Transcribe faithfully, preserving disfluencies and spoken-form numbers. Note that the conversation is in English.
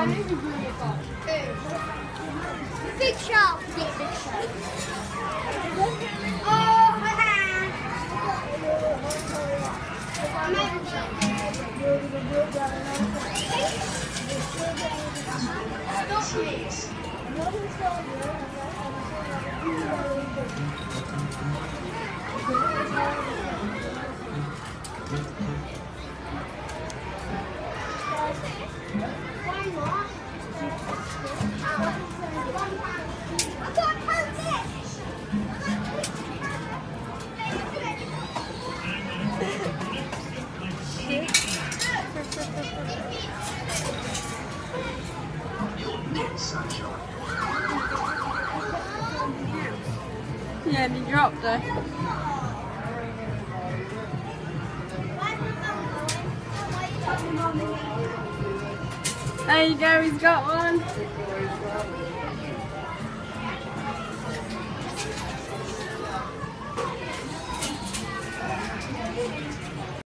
one. Big shark. Yeah, big shark. Oh, why not? I got Yeah, and he dropped her. There you go, he's got one.